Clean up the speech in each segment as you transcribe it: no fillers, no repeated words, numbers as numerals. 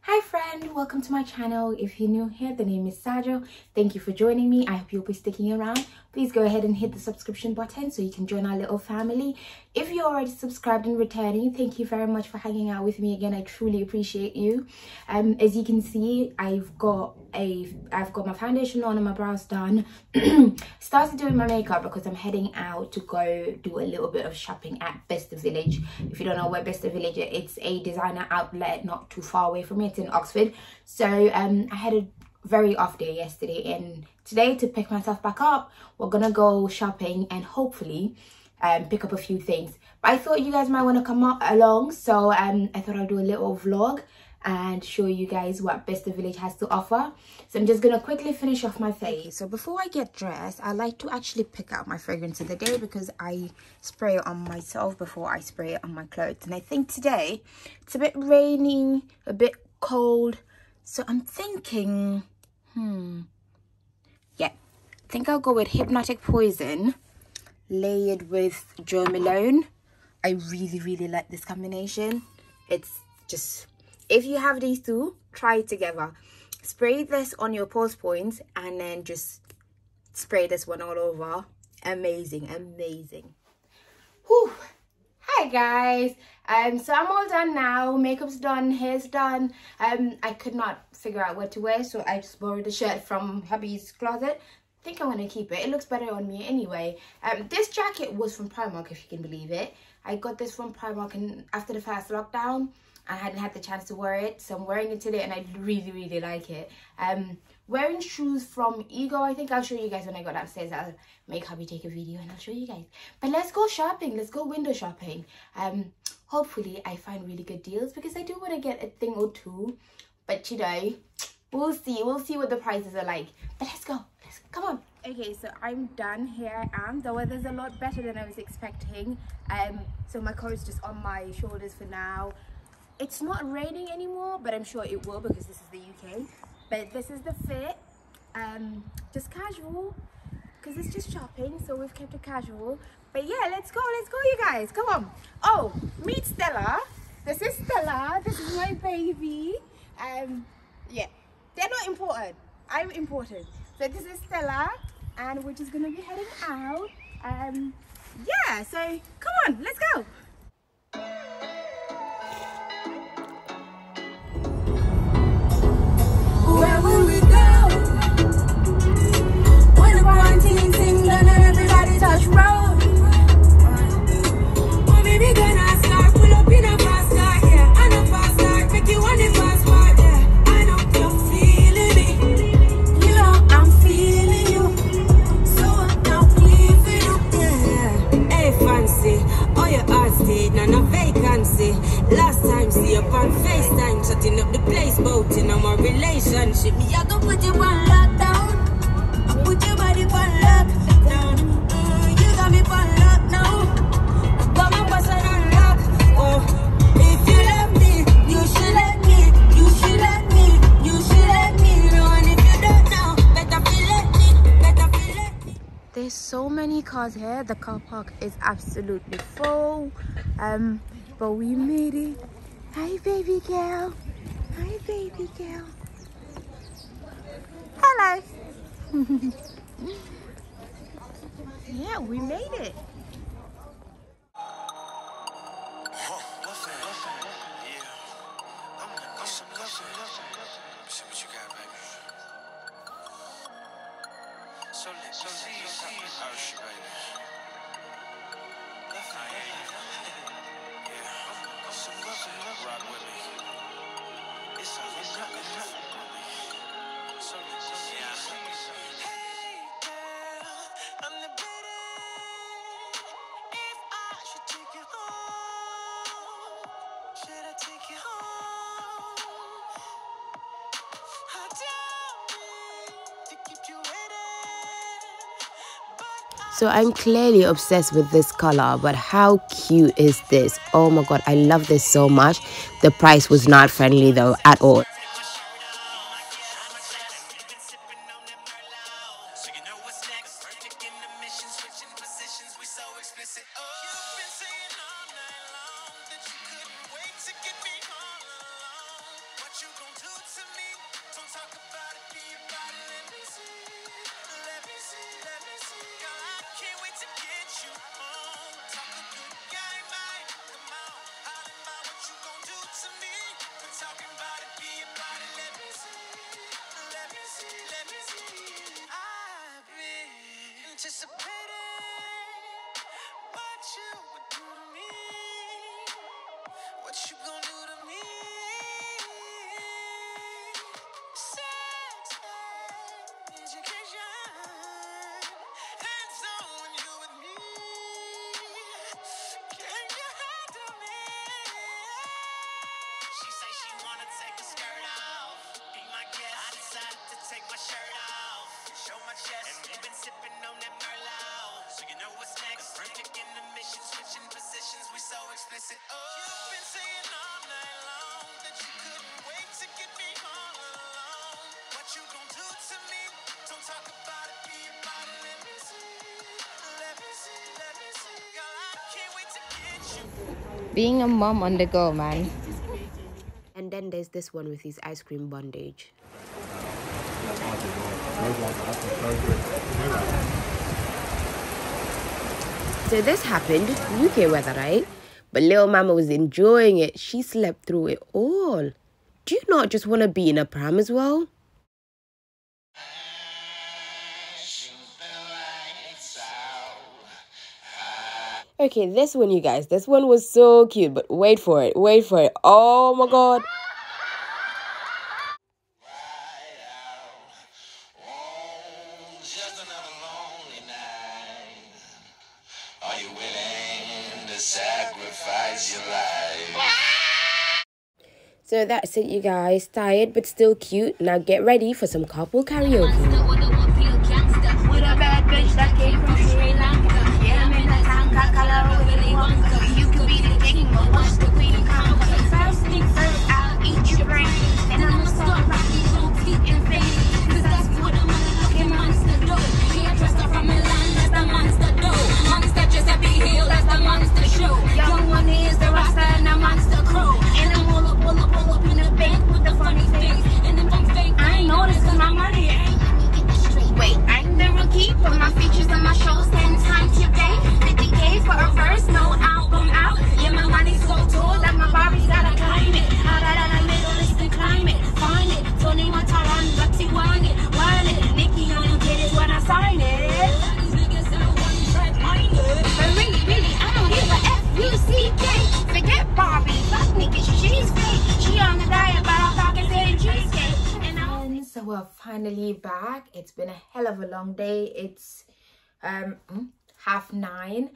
Hi friend, welcome to my channel. If you're new here, the name is Sajo. Thank you for joining me. I hope you'll be sticking around. Please go ahead and hit the subscription button so you can join our little family. If you're already subscribed and returning, thank you very much for hanging out with me again. I truly appreciate you. As you can see, I've got my foundation on and my brows done. Started doing my makeup because I'm heading out to go do a little bit of shopping at Besta Village. If you don't know where Besta Village is, it's a designer outlet not too far away from me. It's in Oxford. So I had a very off day yesterday, and today, to pick myself back up, we're gonna go shopping and hopefully pick up a few things. But I thought you guys might want to come along, so I thought I'd do a little vlog and show you guys what Besta Village has to offer. So I'm just gonna quickly finish off my face. So before I get dressed, I like to actually pick out my fragrance of the day because I spray it on myself before I spray it on my clothes. And I think today it's a bit rainy, a bit cold, so I'm thinking I think I'll go with Hypnotic Poison layered with Jo Malone. I really like this combination. It's just, if you have these two, try it together. Spray this on your pulse points and then just spray this one all over. Amazing. Whew. Hi guys, so I'm all done now. Makeup's done, hair's done. I could not figure out what to wear, so I just borrowed a shirt from hubby's closet. I think I'm gonna keep it. It looks better on me anyway. This jacket was from Primark, if you can believe it. I got this from Primark and after the first lockdown. I hadn't had the chance to wear it, so I'm wearing it today and I really like it. Wearing shoes from Ego. I think I'll show you guys when I go downstairs. I'll make hubby take a video and I'll show you guys. But let's go shopping. Let's go window shopping. Hopefully I find really good deals because I do want to get a thing or two. But you know, we'll see. We'll see what the prices are like. But let's go. Come on. Okay, so I'm done. Here I am. The weather's a lot better than I was expecting. So my coat's just on my shoulders for now. It's not raining anymore, but I'm sure it will because this is the UK. But this is the fit. Just casual because it's just shopping, so we've kept it casual. But yeah, let's go you guys, come on. Oh, meet Stella. This is Stella. This is my baby. Yeah, they're not important. I'm important. So this is Stella, and we're just gonna be heading out. Yeah, so come on, let's go. Where will we go? When the quarantine thing done and everybody touch road. Oh baby, gonna start, pull up in a fast car, yeah. And a fast car, make you want it fast part, yeah. I know you're feeling me, you know I'm feeling you. So I'm not leaving you, yeah. Hey fancy, all your hearts did, none of vacancy. Last time see you on FaceTime, shutting up the place, boating on my relationship. Me, I go put you on lockdown. I put your body on lockdown. You got me on lock now. Got my person on lock. Oh, if you love me, you should let me. You should let me. You should let me know. And if you don't know, better feel let me. Better feel let me. There's so many cars here. The car park is absolutely full. But we made it. Hi baby girl. Hi baby girl. Hello. Yeah, we made it. So I'm clearly obsessed with this color, but how cute is this? Oh my god, I love this so much. The price was not friendly though at all. you gon' do to me? Don't talk about it, be about it. Let me see, let me see, let me see. Girl, I can't wait to get you home. Talk a good game, man. Come on, holler about what you gon' do to me. We're talking about it, be about it. Let me see, let me see, let me see. I've been anticipating what you would do to me. What you gon' do to me? Sex, education, hands on when you with me. Can you handle me? She say she wanna take her skirt off. Be my guest. I decided to take my shirt off, show my chest, and we've been sipping on that Merlot. So you know what's next? Perfect in the mission, switching positions. We so explicit. Oh, you've been saying all night long that you couldn't wait to get me all alone. What you gon' do to me? Don't talk about it, be about it. Let me see, let me see, let me see. Girl, I can't wait to get you. Being a mom on the go, man. And then there's this one with his ice cream bondage. So this happened, UK weather, right? But little mama was enjoying it. She slept through it all. Do you not just want to be in a pram as well? Okay, this one, you guys. This one was so cute, but wait for it. Wait for it. Oh my God. Just another lonely night. Are you willing to sacrifice your life? So that's it, you guys. Tired but still cute. Now get ready for some couple karaoke. With a bad bitch that came from Sri Lanka. Yeah, I'm in a tanka, color Willy Wonka. You could be the king, but watch the queen conquer. First thing first, I'll eat your brain. And I'ma start rocking your teeth and fading. Cause that's what a motherfucking monster do. Me a dressed up from Milan, that's the monster do. Monster just a big heel, that's the monster show. Young one is the Rasta and the monster crow. And I'm all up in the bank with the funny face. And if I'm fake, I ain't know this cause my money ain't. Wait, I'm the rookie, put my features on my shows 10 times your day. 50K for a verse, no album out. Yeah, my money's so tall that my Barbie's gotta climb it. Out of the Middle Eastern climate, find it. Tony Mataran, Lexi, wind it. Nikki on you get it when I sign it. These niggas are one track minded. But really, I don't give a F-U-C-K. Forget Barbie, fuck Nikki, she's fake. She on the diet, but I'm talking saying cheesecake. So we're finally back. It's been a hell of a long day. It's 9:30.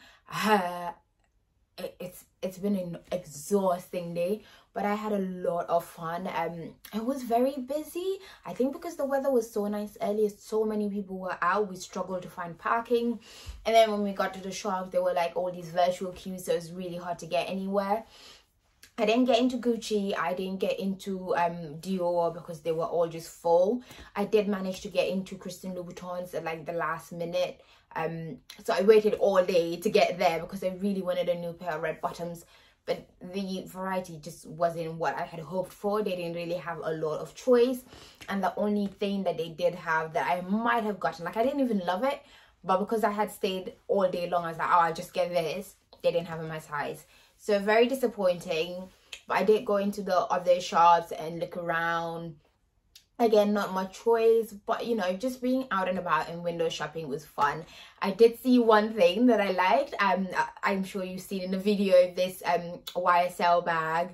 It's been an exhausting day, but I had a lot of fun. It was very busy. I think because the weather was so nice earlier, so many people were out. We struggled to find parking, and then when we got to the shops, there were like all these virtual queues, so it was really hard to get anywhere. I didn't get into Gucci, I didn't get into Dior because they were all just full. I did manage to get into Christian Louboutins at like the last minute. So I waited all day to get there because I really wanted a new pair of red bottoms. But the variety just wasn't what I had hoped for. They didn't really have a lot of choice. And the only thing that they did have that I might have gotten, like I didn't even love it, but because I had stayed all day long, I was like, oh, I'll just get this. They didn't have in my size. So very disappointing, but I did go into the other shops and look around. Again, not much choice, but you know, just being out and about and window shopping was fun. I did see one thing that I liked. I'm sure you've seen in the video, this YSL bag.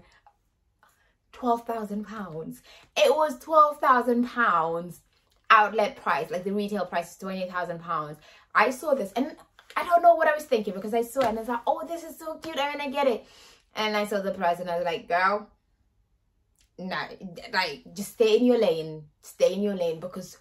£12,000. It was £12,000 outlet price, like the retail price is £20,000. I saw this and I don't know what I was thinking because I saw it and I was like, oh, this is so cute, I'm gonna get it. And I saw the price and I was like, girl, no, like just stay in your lane, because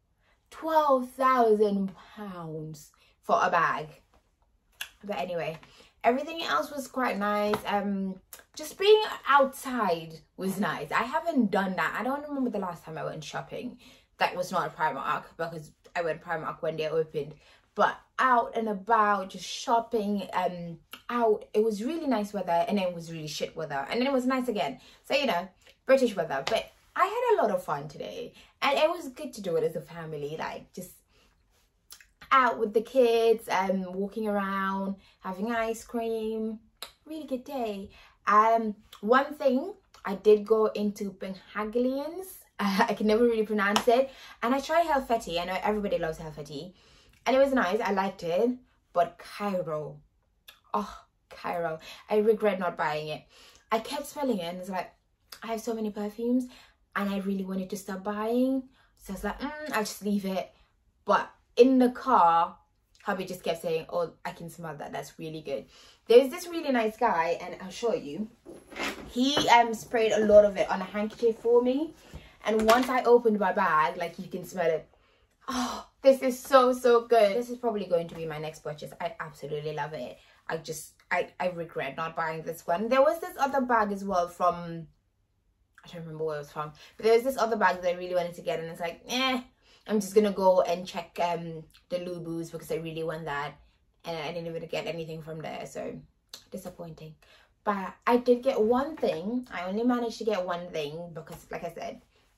£12,000 for a bag. But anyway, everything else was quite nice. Just being outside was nice. I haven't done that. I don't remember the last time I went shopping that was not a Primark, because I went Primark when they opened. But out and about, just shopping, out. It was really nice weather, and then it was really shit weather, and then it was nice again. So, you know, British weather. But I had a lot of fun today, and it was good to do it as a family, like just out with the kids and walking around, having ice cream. Really good day. One thing, I did go into Penhaligon's. I can never really pronounce it, and I tried Helvetii. I know everybody loves Helvetii, and it was nice. I liked it. But Cairo, oh, Cairo, I regret not buying it. I kept smelling it, and it's like, I have so many perfumes, and I really wanted to stop buying, so I was like, I'll just leave it. But in the car, hubby just kept saying, oh, I can smell that, that's really good. There's this really nice guy, and I'll show you. He sprayed a lot of it on a handkerchief for me, and once I opened my bag, like, you can smell it. Oh, this is so good. This is probably going to be my next purchase. I absolutely love it. I regret not buying this one. There was this other bag as well from, I don't remember where it was from, but there was this other bag that I really wanted to get, and it's like, I'm just gonna go and check the Lubus because I really want that, and I didn't even get anything from there, so disappointing. But I did get one thing. I only managed to get one thing because, like I said,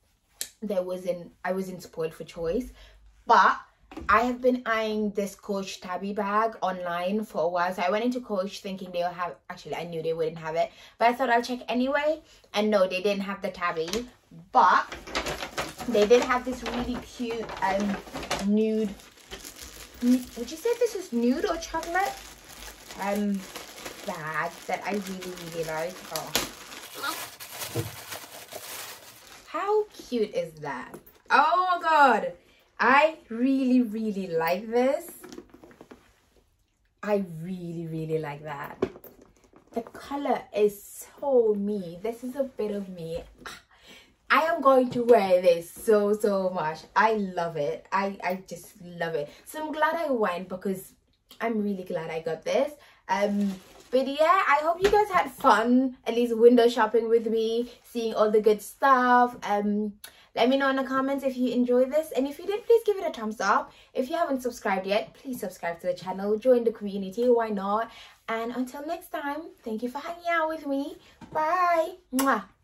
I wasn't spoiled for choice. But I have been eyeing this Coach tabby bag online for a while. So I went into Coach thinking they'll have, actually I knew they wouldn't have it, but I thought I'll check anyway. And no, they didn't have the tabby, but they did have this really cute nude, would you say this is nude or chocolate bag that I really like. Oh, how cute is that? Oh my god, I really like this. I really like that. The color is so me. This is a bit of me. I am going to wear this so much. I love it. I just love it. So I'm glad I went because I'm really glad I got this. But yeah, I hope you guys had fun, at least window shopping with me, seeing all the good stuff. Let me know in the comments if you enjoyed this, and if you did, please give it a thumbs up. If you haven't subscribed yet, please subscribe to the channel, join the community, why not? And until next time, thank you for hanging out with me. Bye. Mwah.